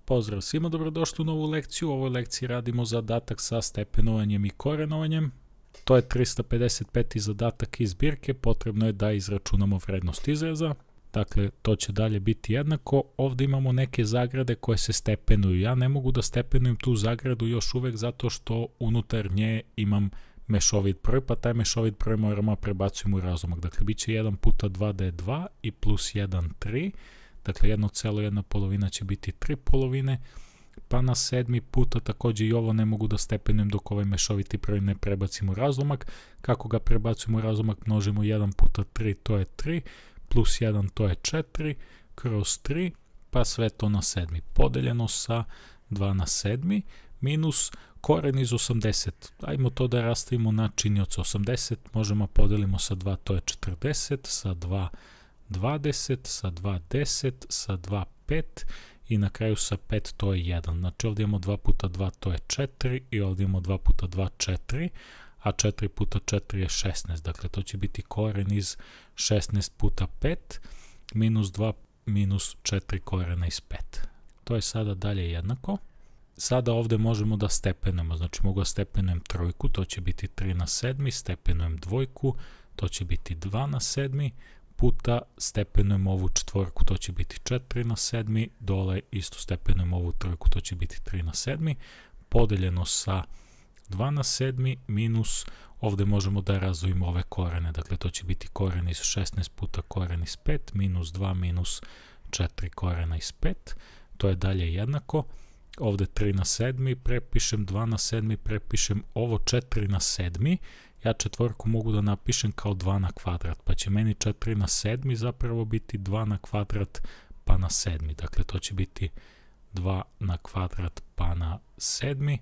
Pozdrav svima, dobrodošli u novu lekciju. U ovoj lekciji radimo zadatak sa stepenovanjem i korenovanjem. To je 355. zadatak iz zbirke, potrebno je da izračunamo vrednost izraza. Dakle, to će dalje biti jednako. Ovdje imamo neke zagrade koje se stepenuju. Ja ne mogu da stepenujem tu zagradu još uvek zato što unutar nje imam mešovit broj, pa taj mešovit broj moramo prebacujemo u razlomak. Dakle, bit će 1 puta 2 da je 2 i plus 1, 3. Dakle, 1,1 polovina će biti 3 polovine, pa na 7. puta također i ovo ne mogu da stepenujem dok ovaj mešoviti broj ne prebacim u razlomak. Kako ga prebacimo u razlomak, množimo 1 puta 3, to je 3, plus 1, to je 4, kroz 3, pa sve to na 7. Podeljeno sa 2 na 7, minus koren iz 80. Ajmo to da rastavimo na činioca 80, možemo podelimo sa 2, to je 40, sa 2 20, sa 2 10, sa 2 5 i na kraju sa 5 to je 1. Znači ovdje imamo 2 puta 2 to je 4 i ovdje imamo 2 puta 2 4, a 4 puta 4 je 16. Dakle, to će biti koren iz 16 puta 5 minus 2 minus 4 korena iz 5. To je sada dalje jednako. Sada ovdje možemo da stepenujemo, znači mogu da stepenujem trojku, to će biti 3 na 7, stepenujem dvojku, to će biti 2 na 7, puta stepenujem ovu četvorku, to će biti 4 na 7, dole isto stepenujem ovu trojku, to će biti 3 na 7, podeljeno sa 2 na 7 minus, ovdje možemo da razdvojimo ove korene, dakle to će biti koren iz 16 puta koren iz 5, minus 2 minus 4 korena iz 5, to je dalje jednako. Ovdje 3 na 7, prepišem 2 na 7, prepišem ovo 4 na 7, ja četvorku mogu da napišem kao 2 na kvadrat, pa će meni 4 na 7 zapravo biti 2 na kvadrat pa na 7. Dakle, to će biti 2 na kvadrat pa na 7,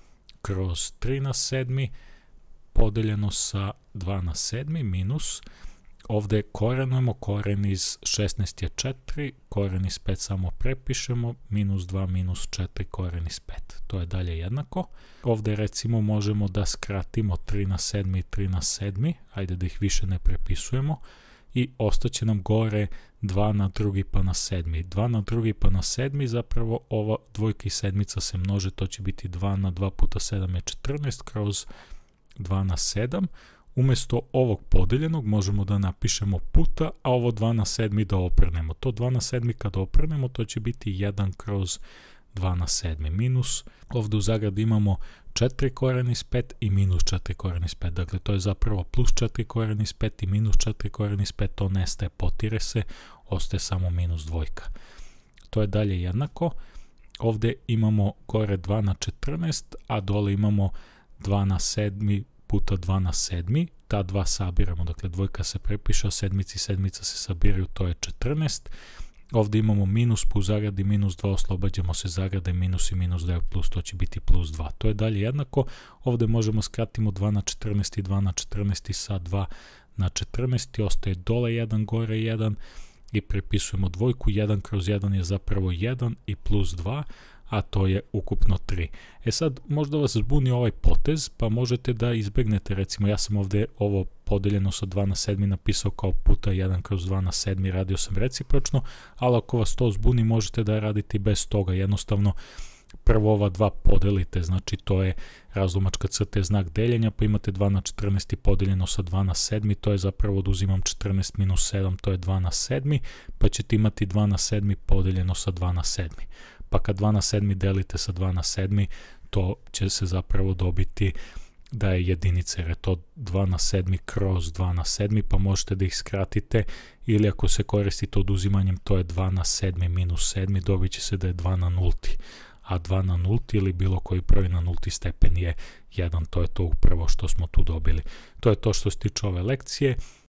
kroz 3 na 7, podeljeno sa 2 na 7, minus, ovdje korenujemo, koren iz 16 je 4, koren iz 5 samo prepišemo, minus 2 minus 4 koren iz 5. To je dalje jednako. Ovdje recimo možemo da skratimo 3 na 7 i 3 na 7, ajde da ih više ne prepisujemo, i ostaće nam gore 2 na drugi pa na 7. 2 na drugi pa na 7, zapravo ova dvojka i sedmica se množe, to će biti 2 na 2 puta 7 je 14, kroz 2 na 7. Umjesto ovog podeljenog možemo da napišemo puta, a ovo 2 na 7 da oprnemo. To 2 na 7 kada oprnemo, to će biti 1 kroz 2 na 7 minus. Ovdje u zagradi imamo 4 koren iz 5 i minus 4 koren iz 5. Dakle, to je zapravo plus 4 koren iz 5 i minus 4 koren iz 5. To nestaje, potire se, ostaje samo minus dvojka. To je dalje jednako. Ovdje imamo gore 2 na 14, a dole imamo 2 na 7 puta 2 na 7, ta dva sabiramo, dakle dvojka se prepiše, a sedmica i sedmica se sabiraju, to je 14. Ovdje imamo minus, po zagradi minus 2, oslobađamo se zagrade, minus i minus da je plus, to će biti plus 2. To je dalje jednako. Ovdje možemo skratimo 2 na 14 i 2 na 14 sa 2 na 14, ostaje dole 1, gore 1 i prepisujemo dvojku, 1 kroz 1 je zapravo 1 i plus 2, a to je ukupno 3. E sad, možda vas zbuni ovaj potez, pa možete da izbegnete, recimo ja sam ovdje ovo podeljeno sa 2 na 7 napisao kao puta 1 kroz 2 na 7, radio sam recipročno, ali ako vas to zbuni možete da radite bez toga, jednostavno prvo ova dva podelite, znači to je razlomačka crta je znak deljenja, pa imate 2 na 14 podeljeno sa 2 na 7, to je zapravo oduzimam 14 minus 7, to je 2 na 7, pa ćete imati 2 na 7 podeljeno sa 2 na 7. Pa kad 2 na 7 delite sa 2 na 7, to će se zapravo dobiti da je jedinica, jer je to 2 na 7 kroz 2 na 7, pa možete da ih skratite, ili ako se koristite oduzimanjem, to je 2 na 7 minus 7, dobit će se da je 2 na 0, a 2 na 0 ili bilo koji broj na 0 stepen je 1, to je to upravo što smo tu dobili. To je to što se tiče ove lekcije.